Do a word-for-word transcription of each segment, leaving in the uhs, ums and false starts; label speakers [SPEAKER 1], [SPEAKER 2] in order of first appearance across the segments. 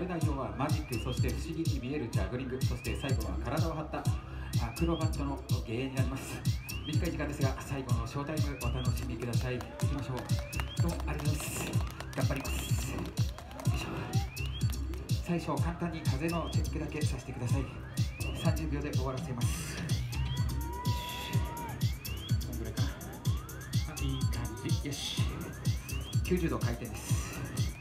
[SPEAKER 1] 代表はマジック、そして不思議に見えるジャグリング、そして最後は体を張ったアクロバットの芸になります。短い時間ですが最後のショータイムお楽しみください。いきましょう。どうもありがとうございます。頑張ります。よいしょ。最初簡単に風のチェックだけさせてください。さんじゅうびょうで終わらせます。こんぐらいかな。あ、いい感じ。よし。きゅうじゅうど回転です。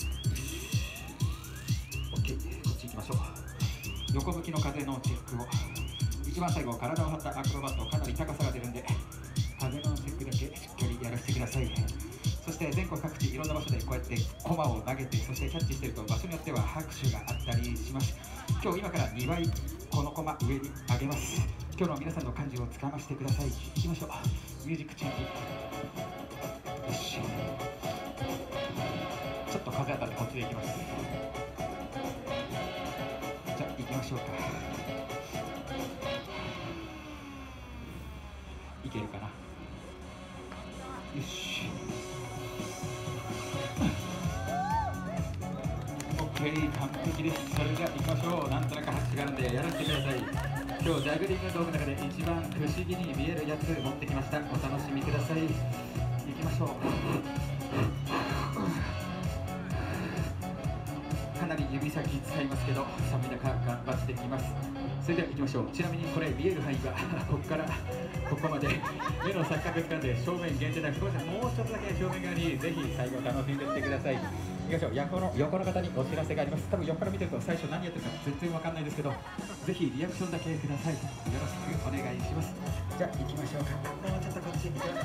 [SPEAKER 1] OK。 こっち行きましょう。横向きの風のチェックを、一番最後体を張ったアクロバット、かなり高さが出るんで風のチェックだけしっかりやらせてください。そして全国各地いろんな場所でこうやってコマを投げて、そしてキャッチしてると場所によっては拍手があったりします。今日今からにばいこのコマ上に上げます。今日の皆さんの感じをつかましてください。いきましょう。ミュージックチェンジ。よし、ちょっと風当たってこっちでいきます。じゃあ行きましょうか。いけるかな。よし、 OK、 完璧です。それでは行きましょう。なんとなく拍手があるんでやらせてください。今日ジャグリング道具の中で一番不思議に見えるやつ持ってきました。お楽しみください。行きましょう。かなり指先使いますけど寒い中頑張っていきます。それでは行きましょう。ちなみにこれ見える範囲がここからここまで目の錯覚つかんで正面限定なく、ごめんなさい、もうちょっとだけ正面側にぜひ最後楽しんでいってください。行きましょう。横の横の方にお知らせがあります。多分横から見てると最初何やってるか全然わかんないですけど、ぜひリアクションだけください。よろしくお願いします。じゃあ行きましょうか。もうちょっとこっち行きます。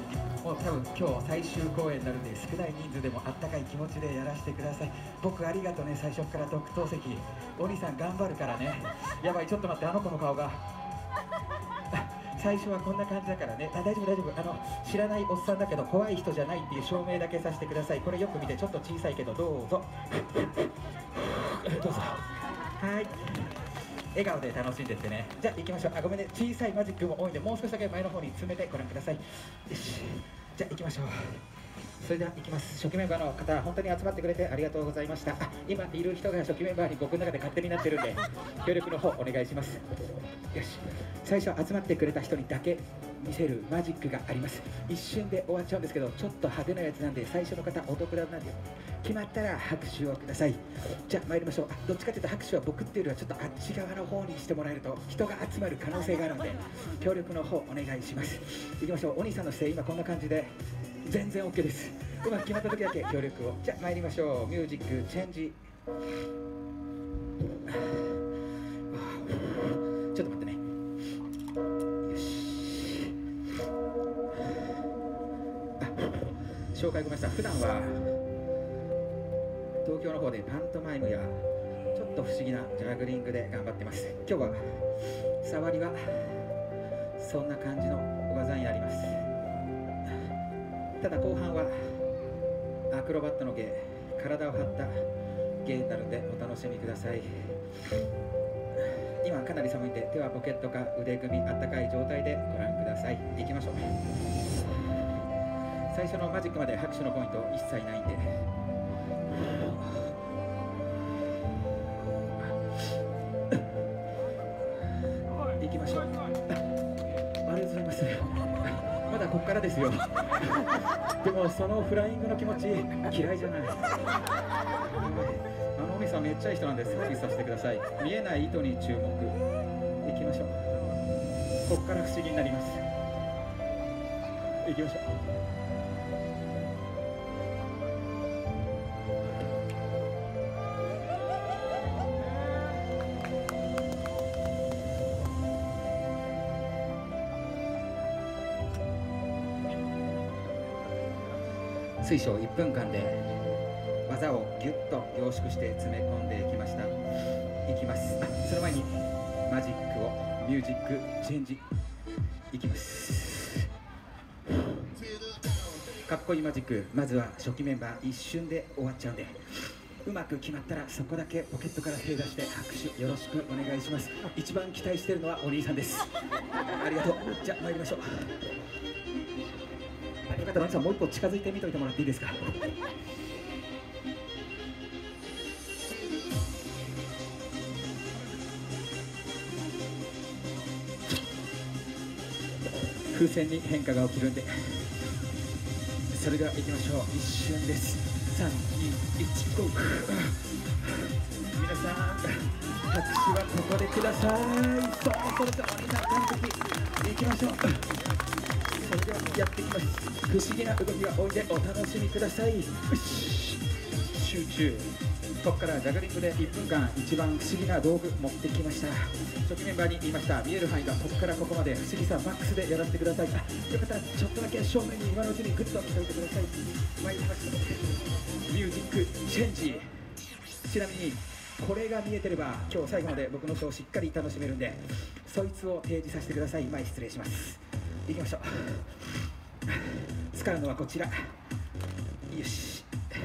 [SPEAKER 1] もう多分今日最終公演になるんで少ない人数でもあったかい気持ちでやらせてください。僕ありがとうね。最初から特等席お兄さん頑張るからね。やばい、ちょっと待って、あの子の顔が最初はこんな感じだからね。あ、大丈夫大丈夫。あの知らないおっさんだけど怖い人じゃないっていう証明だけさせてください。これよく見て、ちょっと小さいけどどうぞどうぞ。はい、笑顔で楽しんでってね。じゃあ行きましょう。あ、ごめんね、小さいマジックも多いんでもう少しだけ前の方に詰めてご覧ください。よし、じゃあ行きましょう。それでは行きます。初期メンバーの方本当に集まってくれてありがとうございました。あ、今いる人が初期メンバーに僕の中で勝手になってるんで協力の方お願いします。よし、最初集まってくれた人にだけ見せるマジックがあります。一瞬で終わっちゃうんですけど、ちょっと派手なやつなんで最初の方お得なんで、決まったら拍手をください。じゃあ参りましょう。あ、どっちかというと拍手は僕っていうよりはちょっとあっち側の方にしてもらえると人が集まる可能性があるので協力の方お願いします。いきましょう。お兄さんの姿勢今こんな感じで全然 OK です。うまく決まった時だけ協力を。じゃあ参りましょう。ミュージックチェンジ。ちょっと待ってね。よし。あ、紹介ごめんなさい。普段は東京の方でパントマイムやちょっと不思議なジャグリングで頑張ってます。今日は触りはそんな感じの技になります。ただ後半はアクロバットの芸、体を張った芸になるんでお楽しみください。今かなり寒いんで手はポケットか腕組みあったかい状態でご覧ください。いきましょう。最初のマジックまで拍手のポイント一切ないんでいきましょう。ありがとうございます。まだこっからですよでもそのフライングの気持ち嫌いじゃない。あのお兄さんめっちゃいい人なんでサービスさせてください。見えない糸に注目。いきましょう。こっから不思議になります。いきましょう。水晶いっぷんかんで技をぎゅっと凝縮して詰め込んでいきました。いきます。あ、その前にマジックをミュージックチェンジいきます。かっこいいマジック、まずは初期メンバー一瞬で終わっちゃうんで、うまく決まったらそこだけポケットから手出して拍手よろしくお願いします。一番期待してるのはお兄さんです。ありがとう。じゃあ参りましょう。よかったらお兄さんもう一歩近づいてみといてもらっていいですか。 風船に変化が起きるんで、それでは行きましょう。一瞬です。さんにいちゴー。皆さん拍手はここでください。そうそれとお兄さん完璧。行きましょう。それではやっていきます。不思議な動きが多いでお楽しみください。よし、集中。ここからジャグリングでいっぷんかん一番不思議な道具持ってきました。初期メンバーに言いました。見える範囲がここからここまで不思議さマックスでやらせてください。あ、よかったらちょっとだけ正面に今のうちにグッと見ておいてください。参りました。ミュージックチェンジ。ちなみにこれが見えてれば今日最後まで僕のショーをしっかり楽しめるんで、そいつを提示させてください。前失礼します。行きましょう。使うのはこちら。よし、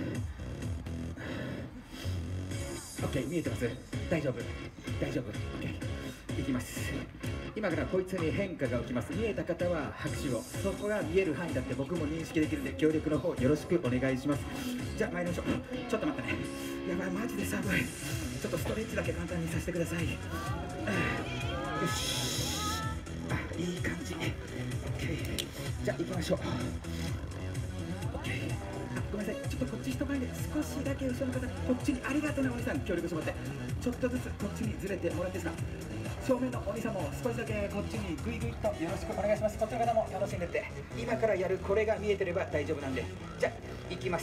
[SPEAKER 1] OK、 見えてます。大丈夫大丈夫。 OK、 いきます。今からこいつに変化が起きます。見えた方は拍手を。そこが見える範囲だって僕も認識できるんで協力の方よろしくお願いします。じゃあ参りましょう。ちょっと待ってね。やばい、マジで寒い。ちょっとストレッチだけ簡単にさせてください。よし、あ、いい感じ。 OK、 じゃあ行きましょう。 OK、 あ、ごめんなさい、ちょっとこっち人前で少しだけ後ろの方、こっちにありがとうねお兄さん、協力してもらってちょっとずつこっちにずれてもらっていいですか。正面のお兄さんも少しだけこっちにグイグイとよろしくお願いします。こっちの方も楽しんでって、今からやるこれが見えてれば大丈夫なんで、じゃあ行きます。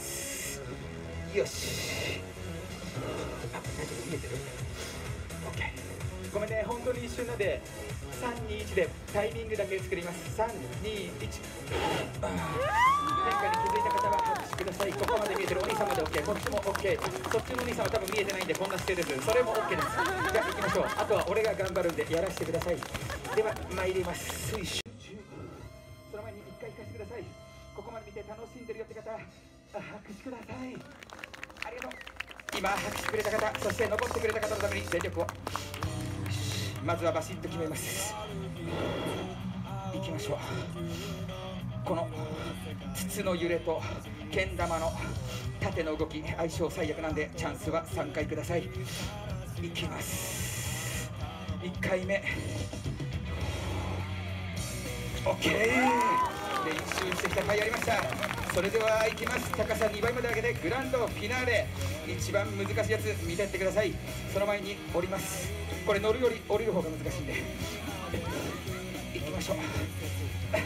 [SPEAKER 1] よし、あ、大丈夫、見えてる。 OK、 ごめんね、本当に一瞬なんでさんにいちでタイミングだけ作ります。さんにいち、変化に気づいた方は拍手ください。ここまで見えてるお兄さんまで OK、 こっちも OK、 そっちのお兄さんは多分見えてないんでこんな姿勢です。それも OK です。じゃあ行きましょう。あとは俺が頑張るんでやらせてください。では参ります。水集中。その前にいっかい聞かせてください。ここまで見て楽しんでるよって方、拍手ください。ありがとう。今拍手くれた方、そして残ってくれた方のために全力を。まずはバシッと決めます。いきましょう。この筒の揺れとけん玉の縦の動き、相性最悪なんでチャンスはさんかいください。いきます。いっかいめ OK で一周してきた回やりました。それではいきます。高さにばいまで上げてグランドフィナーレ、一番難しいやつ見てってください。その前に降ります。これ乗るより降りる方が難しいんで行きましょ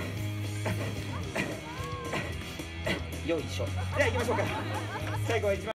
[SPEAKER 1] う。よいしょ。では行きましょうか。最後は一番